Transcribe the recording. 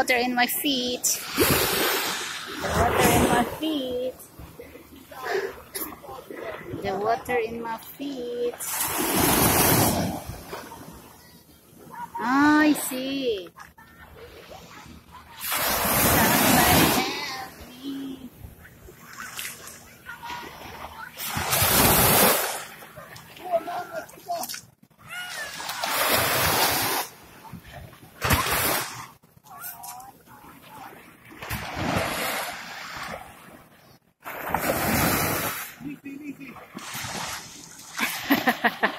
water in my feet. The water in my feet. The water in my feet. I see. Somebody help me. Ha ha ha.